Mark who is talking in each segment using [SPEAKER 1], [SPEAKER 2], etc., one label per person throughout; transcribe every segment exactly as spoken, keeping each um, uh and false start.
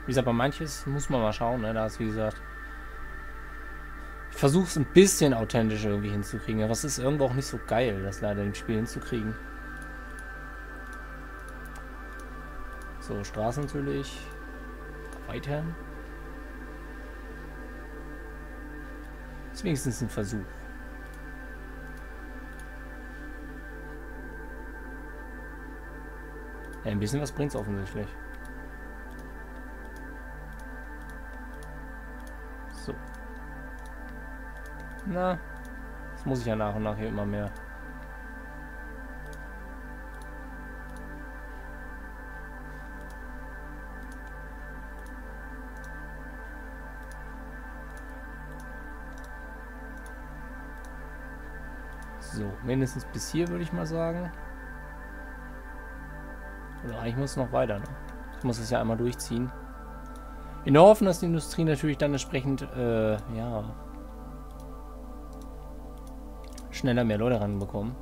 [SPEAKER 1] Wie gesagt, bei manches muss man mal schauen, ne? Da ist, wie gesagt, ich versuche es ein bisschen authentisch irgendwie hinzukriegen, aber es ist irgendwo auch nicht so geil, das leider im Spiel hinzukriegen. So, Straßen natürlich. Weiter. Ist wenigstens ein Versuch. Ja, ein bisschen was bringt es offensichtlich. So. Na, das muss ich ja nach und nach hier immer mehr. So, mindestens bis hier würde ich mal sagen. Oder eigentlich muss es noch weiter, ne? Ich muss es ja einmal durchziehen. In der Hoffnung, dass die Industrie natürlich dann entsprechend, äh, ja, schneller mehr Leute ranbekommen.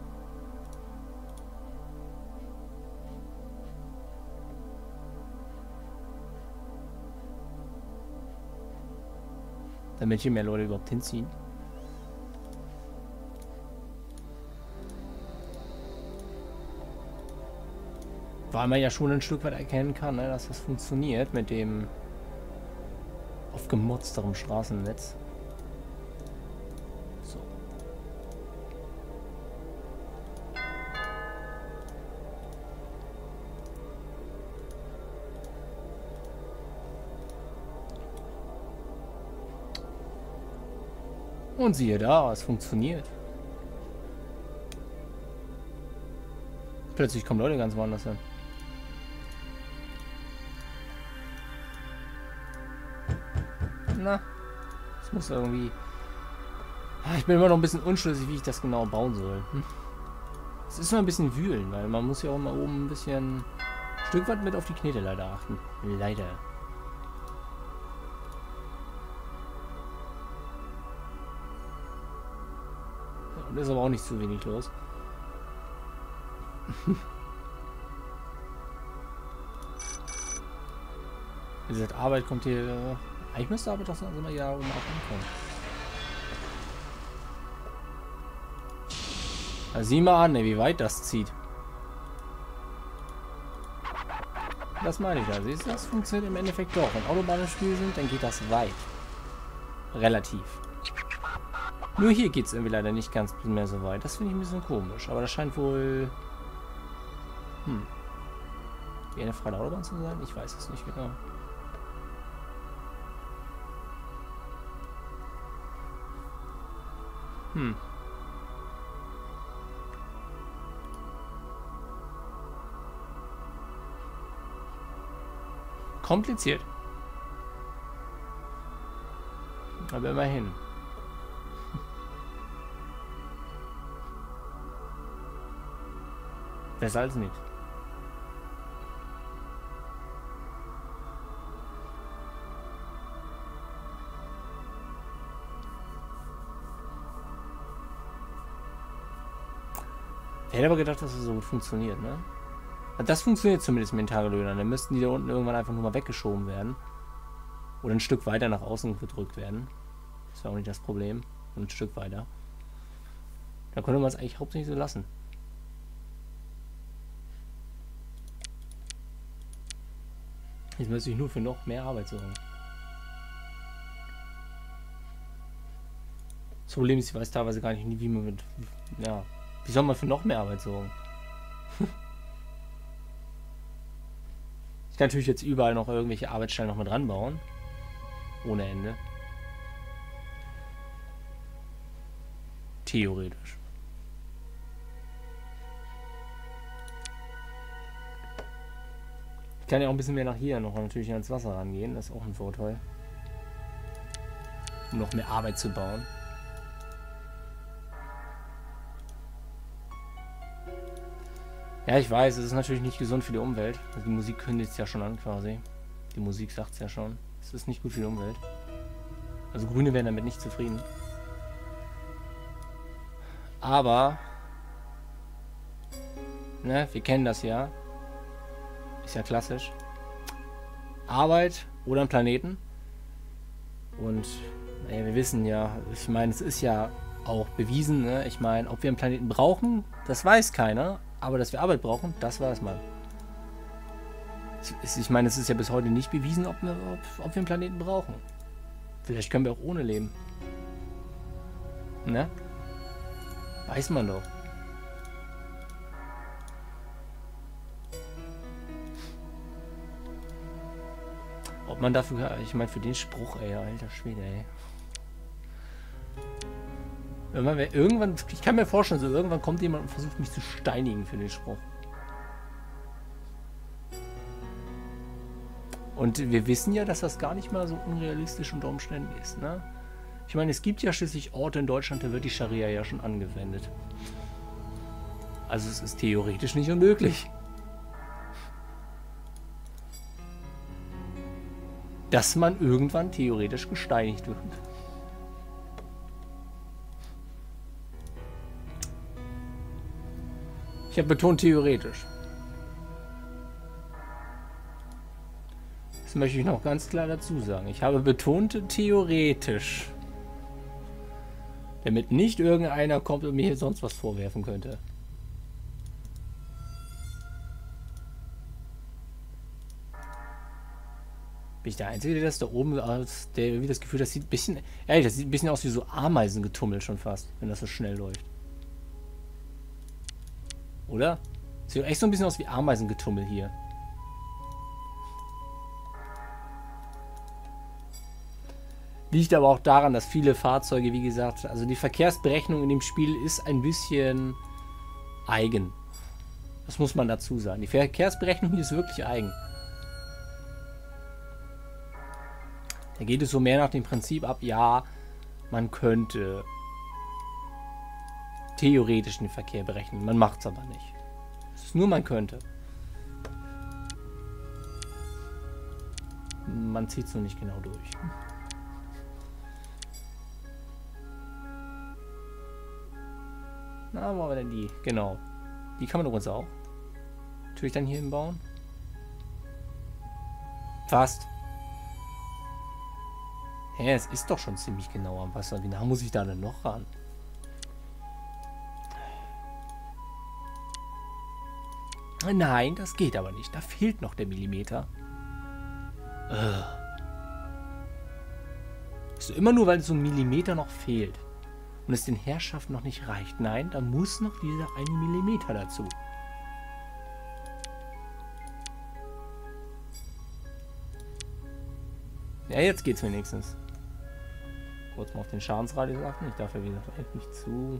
[SPEAKER 1] Damit hier mehr Leute überhaupt hinziehen. Weil man ja schon ein Stück weit erkennen kann, ne, dass das funktioniert mit dem aufgemotzteren Straßennetz. So. Und siehe da, es funktioniert. Plötzlich kommen Leute ganz woanders hin. Na, das muss irgendwie... Ich bin immer noch ein bisschen unschlüssig, wie ich das genau bauen soll. Hm. Es ist nur ein bisschen wühlen, weil man muss ja auch mal oben ein bisschen... Ein Stück weit mit auf die Knete leider achten. Leider. Ja, und ist aber auch nicht zu wenig los. Wie gesagt, Arbeit kommt hier... Äh, eigentlich müsste Arbeit doch immer ja oben auch ankommen. Also sieh mal an, ey, wie weit das zieht. Das meine ich ja. Siehst du, das funktioniert im Endeffekt doch. Wenn Autobahnen im Spiel sind, dann geht das weit. Relativ. Nur hier geht es irgendwie leider nicht ganz mehr so weit. Das finde ich ein bisschen komisch. Aber das scheint wohl... Hm. Wie eine freie Autobahn zu sein? Ich weiß es nicht genau. Hm. Kompliziert. Aber immerhin. Besser als nichts. Ich hätte aber gedacht, dass das so gut funktioniert, ne? Das funktioniert zumindest mit den Tagelöhnern. Dann müssten die da unten irgendwann einfach nur mal weggeschoben werden. Oder ein Stück weiter nach außen gedrückt werden. Das wäre auch nicht das Problem. Und ein Stück weiter. Da könnte man es eigentlich hauptsächlich so lassen. Jetzt müsste ich nur für noch mehr Arbeit sorgen. Das Problem ist, ich weiß teilweise gar nicht, wie man mit... Ja, wie soll man für noch mehr Arbeit sorgen? Ich kann natürlich jetzt überall noch irgendwelche Arbeitsstellen noch mit dran bauen. Ohne Ende. Theoretisch. Ich kann ja auch ein bisschen mehr nach hier noch natürlich ans Wasser rangehen. Das ist auch ein Vorteil. Um noch mehr Arbeit zu bauen. Ja, ich weiß, es ist natürlich nicht gesund für die Umwelt. Also die Musik kündigt es ja schon an quasi. Die Musik sagt es ja schon. Es ist nicht gut für die Umwelt. Also Grüne wären damit nicht zufrieden. Aber, ne, wir kennen das ja. Ist ja klassisch. Arbeit oder einen Planeten. Und naja, wir wissen ja, ich meine, es ist ja auch bewiesen, ne? Ich meine, ob wir einen Planeten brauchen, das weiß keiner. Aber dass wir Arbeit brauchen, das weiß man. Ich, ich meine, es ist ja bis heute nicht bewiesen, ob wir, ob, ob wir einen Planeten brauchen. Vielleicht können wir auch ohne leben. Ne? Weiß man doch. Ob man dafür, ich meine, für den Spruch, ey, alter Schwede, ey. Irgendwann, irgendwann, ich kann mir vorstellen, so irgendwann kommt jemand und versucht mich zu steinigen für den Spruch. Und wir wissen ja, dass das gar nicht mal so unrealistisch unter Umständen ist, ne? Ich meine, es gibt ja schließlich Orte in Deutschland, da wird die Scharia ja schon angewendet. Also es ist theoretisch nicht unmöglich. Dass man irgendwann theoretisch gesteinigt wird. Ich habe betont theoretisch. Das möchte ich noch ganz klar dazu sagen. Ich habe betont theoretisch. Damit nicht irgendeiner kommt und mir hier sonst was vorwerfen könnte. Bin ich der Einzige, der das da oben aus, der irgendwie das Gefühl, das sieht ein bisschen, ehrlich, das sieht ein bisschen aus wie so Ameisengetummel schon fast, wenn das so schnell läuft. Oder? Sieht echt so ein bisschen aus wie Ameisengetummel hier. Liegt aber auch daran, dass viele Fahrzeuge, wie gesagt, also die Verkehrsberechnung in dem Spiel ist ein bisschen eigen. Das muss man dazu sagen. Die Verkehrsberechnung hier ist wirklich eigen. Da geht es so mehr nach dem Prinzip ab, ja, man könnte theoretisch den Verkehr berechnen. Man macht es aber nicht. Es ist nur, man könnte. Man zieht es nur nicht genau durch. Na, wo haben wir denn die? Genau. Die kann man übrigens auch. Natürlich dann hier hinbauen. Fast. Hä, es ist doch schon ziemlich genau am Wasser. Wie nah muss ich da denn noch ran? Nein, das geht aber nicht. Da fehlt noch der Millimeter. Ugh. Ist immer nur, weil so ein Millimeter noch fehlt. Und es den Herrschaften noch nicht reicht. Nein, da muss noch dieser eine Millimeter dazu. Ja, jetzt geht's wenigstens. Kurz mal auf den Schadensradius achten. Ich darf ja wieder nicht zu.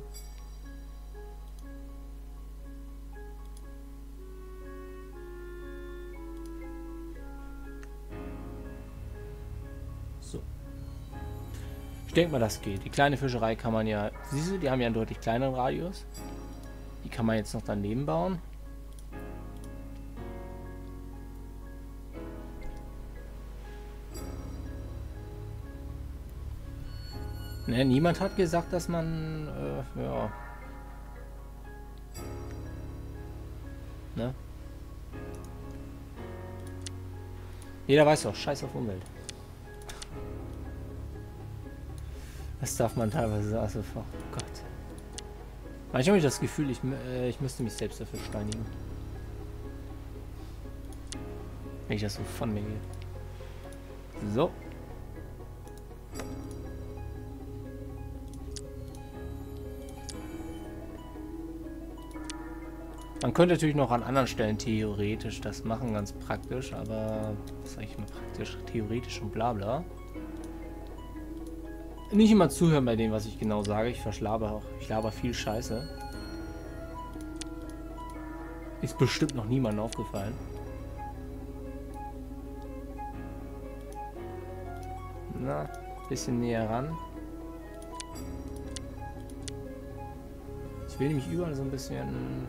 [SPEAKER 1] So. Ich denke mal, das geht. Die kleine Fischerei kann man ja... Siehst du, die haben ja einen deutlich kleineren Radius. Die kann man jetzt noch daneben bauen. Ne, niemand hat gesagt, dass man, äh, ja. Ne? Jeder weiß doch, scheiß auf Umwelt. Das darf man teilweise, also, oh Gott. Manchmal habe ich das Gefühl, ich, äh, ich müsste mich selbst dafür steinigen. Wenn ich das so von mir gehe. So. Man könnte natürlich noch an anderen Stellen theoretisch das machen, ganz praktisch, aber was sage ich mal praktisch, theoretisch und bla bla. Nicht immer zuhören bei dem, was ich genau sage, ich verschlabe auch, ich laber viel Scheiße. Ist bestimmt noch niemandem aufgefallen. Na, bisschen näher ran. Ich will nämlich überall so ein bisschen...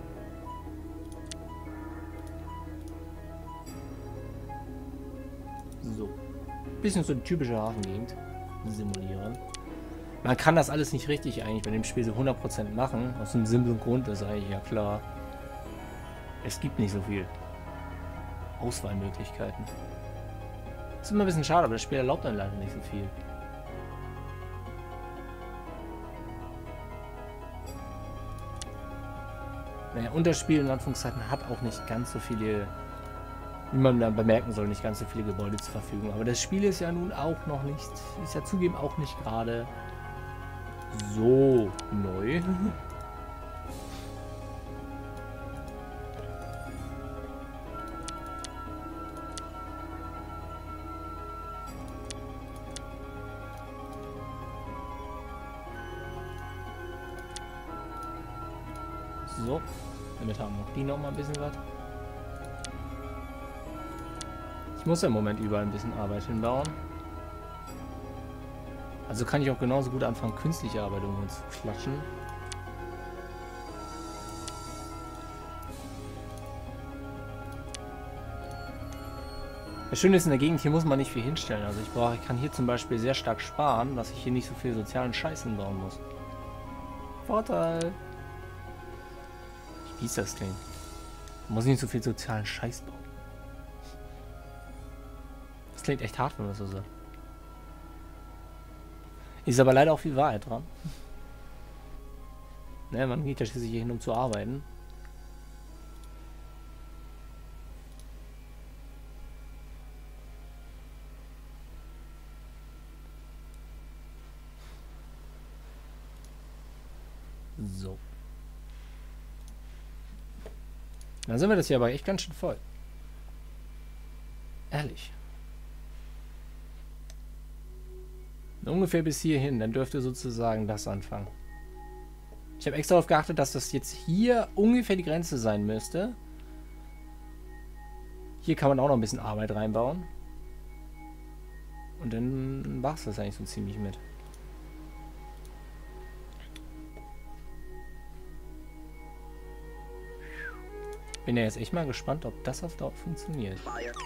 [SPEAKER 1] So. Bisschen so eine typische Hafengegend simulieren. Man kann das alles nicht richtig eigentlich bei dem Spiel so hundert Prozent machen. Aus einem simplen Grund ist eigentlich ja klar. Es gibt nicht so viel Auswahlmöglichkeiten. ist immer ein bisschen schade, aber das Spiel erlaubt dann leider nicht so viel. Naja, und das Spiel in Anführungszeichen hat auch nicht ganz so viele, wie man dann bemerken soll, nicht ganz so viele Gebäude zur Verfügung. Aber das Spiel ist ja nun auch noch nicht, ist ja zugeben auch nicht gerade so neu. So, damit haben noch die noch mal ein bisschen was. Ich muss ja im Moment überall ein bisschen Arbeit hinbauen. Also kann ich auch genauso gut anfangen, künstliche Arbeit irgendwo zu klatschen. Das Schöne ist, in der Gegend hier muss man nicht viel hinstellen. Also ich brauche, ich kann hier zum Beispiel sehr stark sparen, dass ich hier nicht so viel sozialen Scheiß hinbauen muss. Vorteil! Wie ist das denn? Man muss nicht so viel sozialen Scheiß bauen. Das klingt echt hart, wenn man das so sagt. Ist aber leider auch viel Wahrheit dran. Ne, man geht ja schließlich hier hin, um zu arbeiten. So. Dann sind wir das hier aber echt ganz schön voll. Ehrlich. Ungefähr bis hierhin, dann dürfte sozusagen das anfangen. Ich habe extra darauf geachtet, dass das jetzt hier ungefähr die Grenze sein müsste. Hier kann man auch noch ein bisschen Arbeit reinbauen. Und dann war es das eigentlich so ziemlich mit. Bin ja jetzt echt mal gespannt, ob das auf Dauer funktioniert.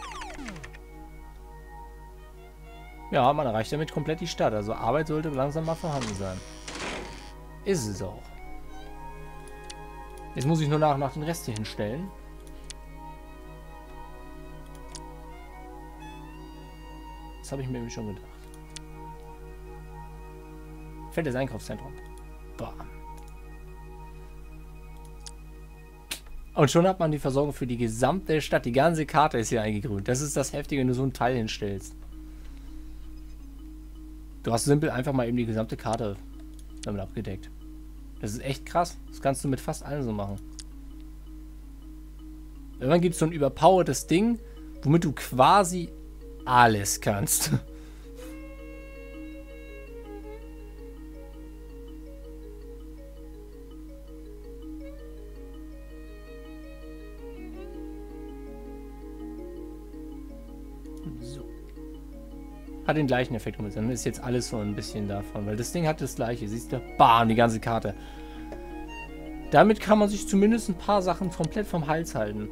[SPEAKER 1] Ja, man erreicht damit komplett die Stadt. Also Arbeit sollte langsam mal vorhanden sein. Ist es auch. Jetzt muss ich nur nach und nach den Rest hier hinstellen. Das habe ich mir nämlich schon gedacht. Fettes Einkaufszentrum. Bam. Und schon hat man die Versorgung für die gesamte Stadt. Die ganze Karte ist hier eingegrünt. Das ist das Heftige, wenn du so ein Teil hinstellst. Du hast simpel einfach mal eben die gesamte Karte damit abgedeckt. Das ist echt krass. Das kannst du mit fast allem so machen. Irgendwann gibt es so ein überpowertes Ding, womit du quasi alles kannst. So. Hat den gleichen Effekt. Dann ist jetzt alles so ein bisschen davon. Weil das Ding hat das gleiche. Siehst du? Bam, die ganze Karte. Damit kann man sich zumindest ein paar Sachen komplett vom Hals halten.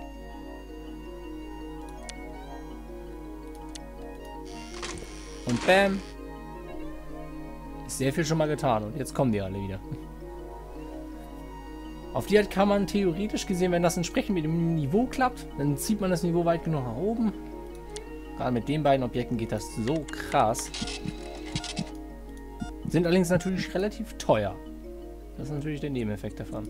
[SPEAKER 1] Und bam. Ist sehr viel schon mal getan. Und jetzt kommen die alle wieder. Auf die Art kann man theoretisch gesehen, wenn das entsprechend mit dem Niveau klappt, dann zieht man das Niveau weit genug nach oben. Gerade mit den beiden Objekten geht das so krass. Sind allerdings natürlich relativ teuer. Das ist natürlich der Nebeneffekt davon.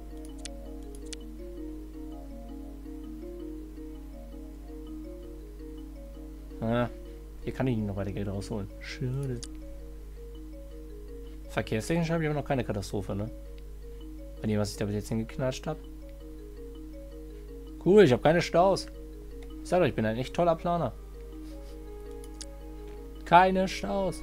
[SPEAKER 1] Ah, hier kann ich nicht noch weiter Geld rausholen. Schade. Verkehrstechnisch habe ich aber noch keine Katastrophe, ne? Bei dem, was ich da bis jetzt hingeknatscht habe. Cool, ich habe keine Staus. Ich sag euch, ich bin ein echt toller Planer. Keine Staus.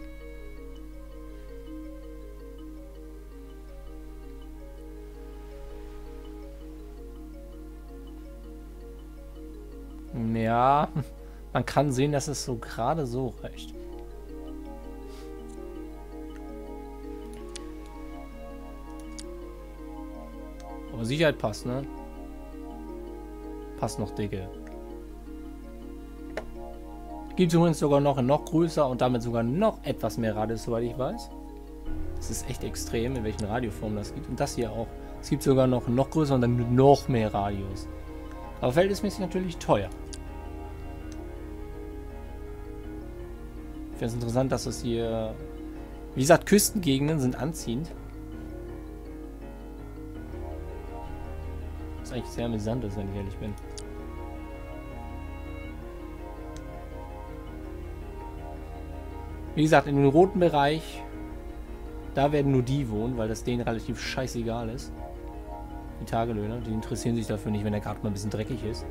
[SPEAKER 1] Ja, man kann sehen, dass es so gerade so reicht. Aber Sicherheit passt, ne? Passt noch dicke. Gibt es übrigens sogar noch noch größer und damit sogar noch etwas mehr Radius, soweit ich weiß. Das ist echt extrem, in welchen Radioformen das gibt. Und das hier auch. Es gibt sogar noch noch größer und dann noch mehr Radius. Aber verhältnismäßig natürlich teuer. finde es interessant, dass das hier... Wie gesagt, Küstengegenden sind anziehend. Was eigentlich sehr amüsant ist, wenn ich ehrlich bin. Wie gesagt, in dem roten Bereich, da werden nur die wohnen, weil das denen relativ scheißegal ist. Die Tagelöhner, die interessieren sich dafür nicht, wenn der gerade mal ein bisschen dreckig ist.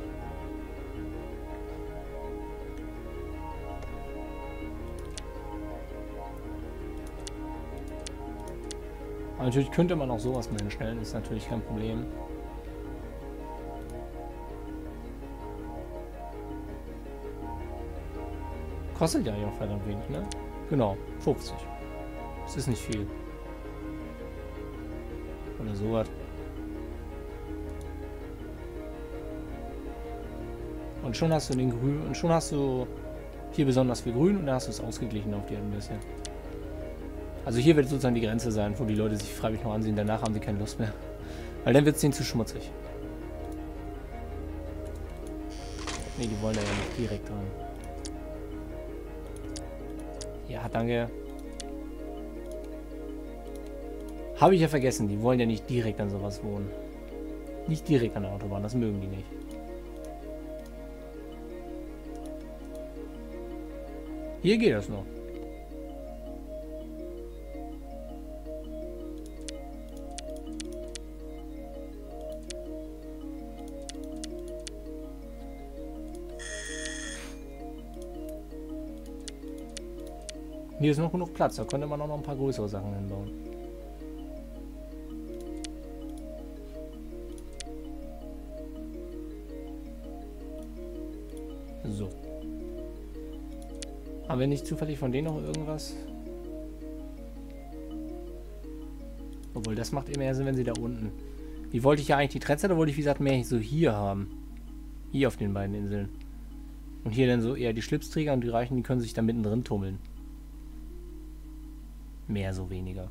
[SPEAKER 1] Aber natürlich könnte man auch sowas mal hinstellen, ist natürlich kein Problem. Kostet ja auch verdammt wenig, ne? Genau, fünfzig. Das ist nicht viel. Oder sowas. Und schon hast du den Grün, und schon hast du hier besonders viel Grün und dann hast du es ausgeglichen auf die ein bisschen. Also hier wird sozusagen die Grenze sein, wo die Leute sich freiwillig noch ansehen, danach haben sie keine Lust mehr. Weil dann wird es denen zu schmutzig. Ne, die wollen da ja nicht direkt dran. Ja, danke. Habe ich ja vergessen, die wollen ja nicht direkt an sowas wohnen. Nicht direkt an der Autobahn, das mögen die nicht. Hier geht das noch. Hier ist noch genug Platz, da könnte man auch noch ein paar größere Sachen hinbauen. So. Haben wir nicht zufällig von denen noch irgendwas? Obwohl, das macht immer mehr Sinn, wenn sie da unten... Wie wollte ich ja eigentlich die Trenze, oder wollte ich, wie gesagt, mehr so hier haben? Hier auf den beiden Inseln. Und hier dann so eher die Schlipsträger und die Reichen, die können sich da mittendrin tummeln. Mehr, so weniger.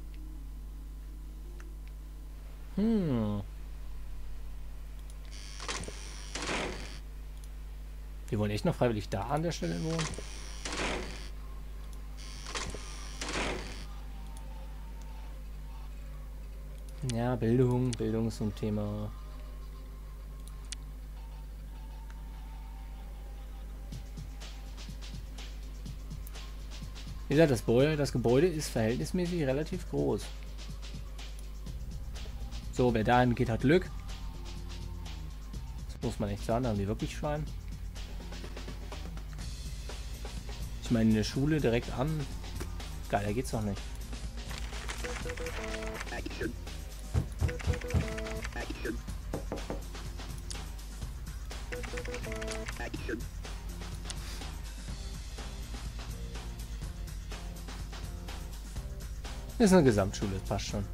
[SPEAKER 1] Hm. Wir wollen echt noch freiwillig da an der Stelle wohnen? Ja, Bildung. Bildung ist so ein Thema. Wie gesagt, das Gebäude, das Gebäude ist verhältnismäßig relativ groß. So, wer dahin geht, hat Glück. Das muss man echt sagen, da haben die wirklich Schwein. Ich meine, in der Schule direkt an. Geiler geht's doch nicht. Das ist eine Gesamtschule, das passt schon.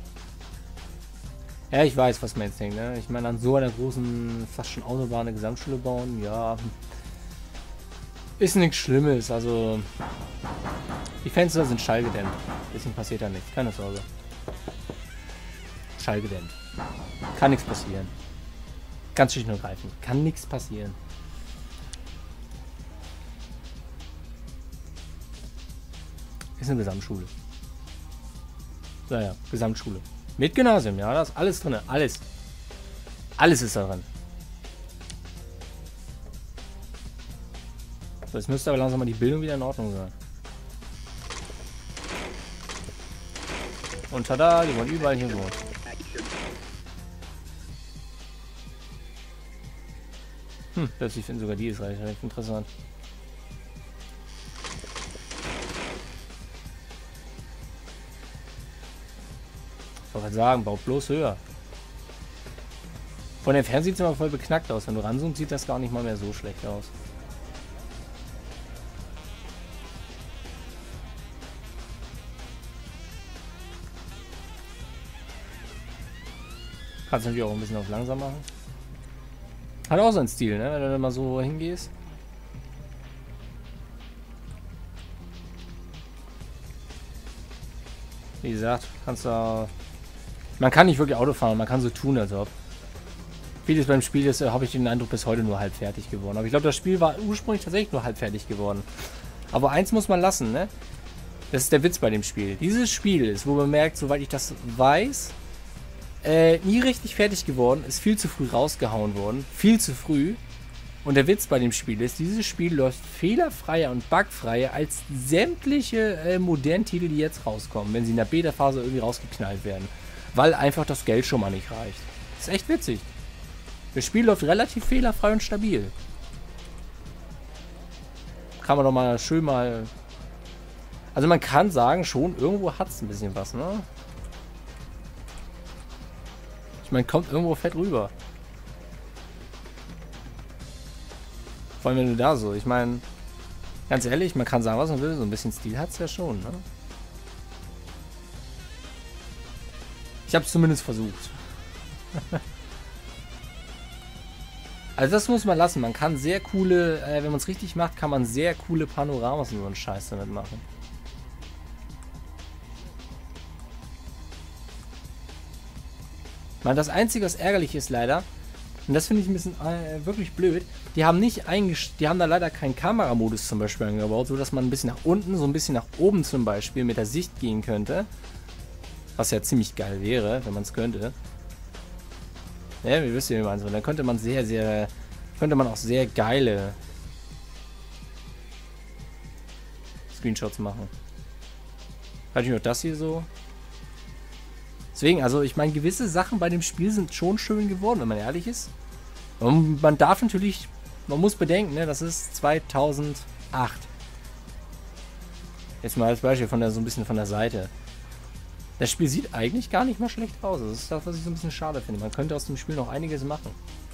[SPEAKER 1] Ja, ich weiß, was man jetzt denkt, ne? Ich meine, an so einer großen, fast schon Autobahn eine Gesamtschule bauen, ja. Ist nichts Schlimmes, also... Die Fenster sind schallgedämmt. Deswegen passiert da nichts, keine Sorge. Schallgedämmt. Kann nichts passieren. Ganz schlicht und ergreifend. Kann nichts passieren. Ist eine Gesamtschule. Naja, Gesamtschule. Mit Gymnasium, ja, da ist alles drin. Alles. Alles ist da drin. So, jetzt müsste aber langsam mal die Bildung wieder in Ordnung sein. Und tada, die wollen überall hier wohnen. Hm, plötzlich finden sogar die ist recht, recht interessant. Ich wollte sagen, baut bloß höher. Von der Ferne sieht es immer voll beknackt aus. Wenn du ranzoomst, sieht das gar nicht mal mehr so schlecht aus. Kannst du natürlich auch ein bisschen auf langsam machen. Hat auch so einen Stil, ne? Wenn du da mal so hingehst. Wie gesagt, kannst du... Man kann nicht wirklich Auto fahren, man kann so tun, als ob. Vieles beim Spiel ist, habe ich den Eindruck, bis heute nur halb fertig geworden. Aber ich glaube, das Spiel war ursprünglich tatsächlich nur halb fertig geworden. Aber eins muss man lassen, ne? Das ist der Witz bei dem Spiel. Dieses Spiel ist, wo man merkt, soweit ich das weiß, äh, nie richtig fertig geworden, ist viel zu früh rausgehauen worden. Viel zu früh. Und der Witz bei dem Spiel ist, dieses Spiel läuft fehlerfreier und bugfreier als sämtliche äh, modernen Titel, die jetzt rauskommen, wenn sie in der Beta-Phase irgendwie rausgeknallt werden. Weil einfach das Geld schon mal nicht reicht. Das ist echt witzig. Das Spiel läuft relativ fehlerfrei und stabil. Kann man doch mal schön mal... Also man kann sagen, schon, irgendwo hat es ein bisschen was, ne? Ich meine, kommt irgendwo fett rüber. Vor allem, wenn du da so, ich meine, ganz ehrlich, man kann sagen, was man will, so ein bisschen Stil hat es ja schon, ne? Ich habe es zumindest versucht. Also das muss man lassen, man kann sehr coole, äh, wenn man es richtig macht, kann man sehr coole Panoramas und so einen Scheiß damit machen. Man, das Einzige, was ärgerlich ist leider, und das finde ich ein bisschen äh, wirklich blöd, die haben nicht eingesch die haben da leider keinen Kameramodus zum Beispiel eingebaut, so dass man ein bisschen nach unten, so ein bisschen nach oben zum Beispiel mit der Sicht gehen könnte. Was ja ziemlich geil wäre, wenn man es könnte. Ja, wie wisst ihr, wie man so. Dann könnte man sehr, sehr, könnte man auch sehr geile Screenshots machen. Hatte ich noch das hier so? Deswegen, also ich meine, gewisse Sachen bei dem Spiel sind schon schön geworden, wenn man ehrlich ist. Und man darf natürlich, man muss bedenken, ne, das ist zweitausendacht. Jetzt mal als Beispiel von der, so ein bisschen von der Seite. Das Spiel sieht eigentlich gar nicht mal schlecht aus. Das ist das, was ich so ein bisschen schade finde. Man könnte aus dem Spiel noch einiges machen.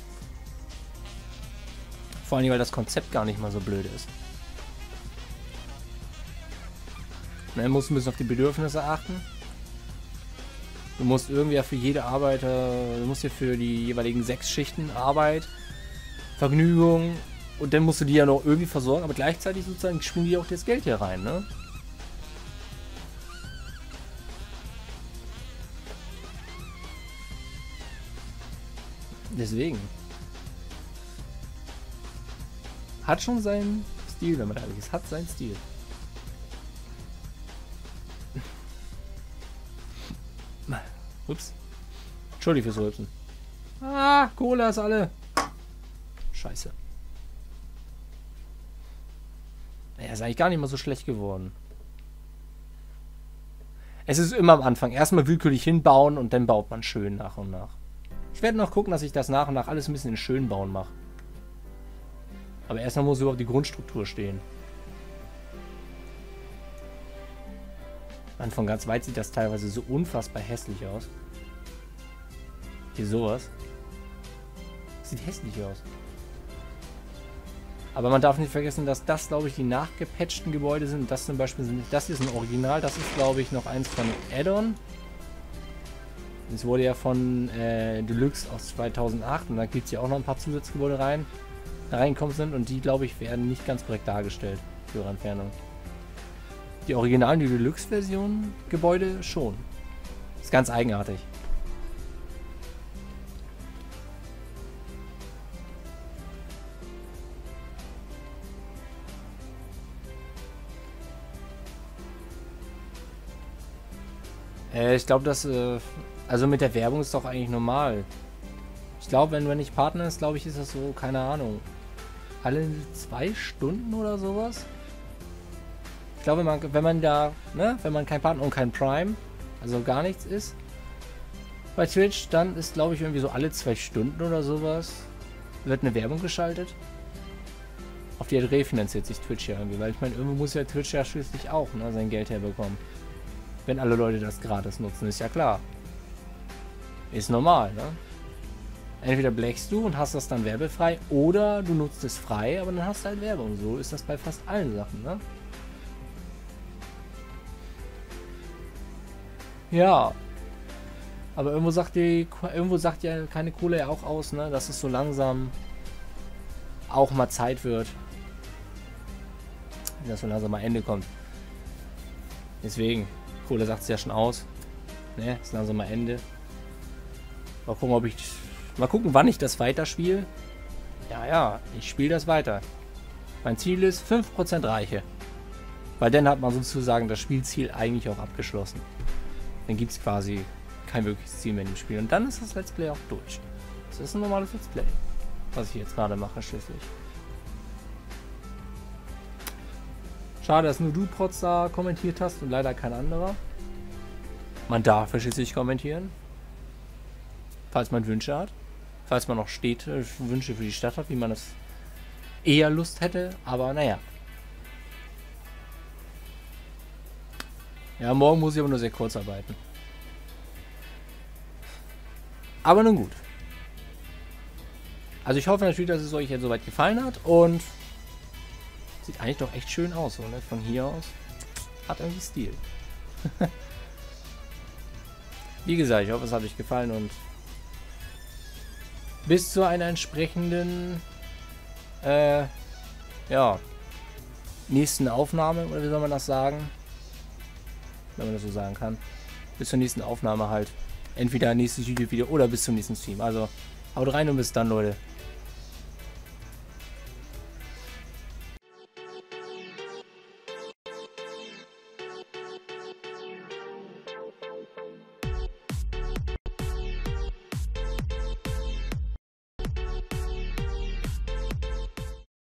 [SPEAKER 1] Vor allem, weil das Konzept gar nicht mal so blöd ist. Man muss ein bisschen auf die Bedürfnisse achten. Du musst irgendwie ja für jede Arbeit, äh, du musst ja für die jeweiligen sechs Schichten Arbeit, Vergnügung und dann musst du die ja noch irgendwie versorgen, aber gleichzeitig sozusagen schwingen die auch das Geld hier rein, ne? Deswegen. Hat schon seinen Stil, wenn man ehrlich ist. Hat seinen Stil. Ups. Entschuldigung fürs Rülpsen. Ah, Cola ist alle. Scheiße. Naja, ist eigentlich gar nicht mal so schlecht geworden. Es ist immer am Anfang. Erstmal willkürlich hinbauen und dann baut man schön nach und nach. Ich werde noch gucken, dass ich das nach und nach alles ein bisschen in schön bauen mache. Aber erstmal muss überhaupt die Grundstruktur stehen. Man, von ganz weit sieht das teilweise so unfassbar hässlich aus. Hier sowas. Sieht hässlich aus. Aber man darf nicht vergessen, dass das, glaube ich, die nachgepatchten Gebäude sind. Das zum Beispiel sind, das ist ein Original. Das ist, glaube ich, noch eins von Add-on. Das wurde ja von äh, Deluxe aus zweitausendacht. Und da gibt es ja auch noch ein paar Zusatzgebäude rein, da reingekommen sind. Und die, glaube ich, werden nicht ganz korrekt dargestellt. Für ihre Entfernung. Die originalen, die Deluxe-Version Gebäude schon. Ist ganz eigenartig. Äh, ich glaube, dass äh, also mit der Werbung ist doch eigentlich normal. Ich glaube, wenn man nicht Partner ist, glaube ich, ist das so, keine Ahnung, alle zwei Stunden oder sowas. Ich glaube, wenn man, wenn man da, ne, wenn man kein Partner und kein Prime, also gar nichts ist, bei Twitch, dann ist, glaube ich, irgendwie so alle zwei Stunden oder sowas, wird eine Werbung geschaltet. Auf die refinanziert sich Twitch ja irgendwie, weil ich meine, irgendwo muss ja Twitch ja schließlich auch, ne, sein Geld herbekommen. Wenn alle Leute das gratis nutzen, ist ja klar. Ist normal, ne? Entweder blechst du und hast das dann werbefrei, oder du nutzt es frei, aber dann hast du halt Werbung. So ist das bei fast allen Sachen, ne? Ja. Aber irgendwo sagt die, irgendwo sagt ja keine Kohle ja auch aus, ne? Dass es so langsam auch mal Zeit wird. Dass so langsam mal Ende kommt. Deswegen, Kohle sagt es ja schon aus. Ne? Ist langsam mal Ende. Mal gucken, ob ich. Mal gucken, wann ich das weiterspiele. Ja, ja, ich spiele das weiter. Mein Ziel ist fünf Prozent Reiche. Weil dann hat man sozusagen das Spielziel eigentlich auch abgeschlossen. Dann gibt es quasi kein wirkliches Ziel mehr im Spiel. Und dann ist das Let's Play auch durch. Das ist ein normales Let's Play, was ich jetzt gerade mache schließlich. Schade, dass nur du Protzer kommentiert hast und leider kein anderer. Man darf ja schließlich kommentieren. Falls man Wünsche hat. Falls man noch Städte, Wünsche für die Stadt hat, wie man es eher Lust hätte. Aber naja. Ja, morgen muss ich aber nur sehr kurz arbeiten. Aber nun gut. Also ich hoffe natürlich, dass es euch jetzt soweit gefallen hat. Und sieht eigentlich doch echt schön aus, so, ne? Von hier aus. Hat irgendwie Stil. Wie gesagt, ich hoffe, es hat euch gefallen und bis zu einer entsprechenden äh, ja, nächsten Aufnahme, oder wie soll man das sagen? Wenn man das so sagen kann. Bis zur nächsten Aufnahme halt. Entweder nächstes YouTube-Video oder bis zum nächsten Stream. Also, haut rein und bis dann, Leute.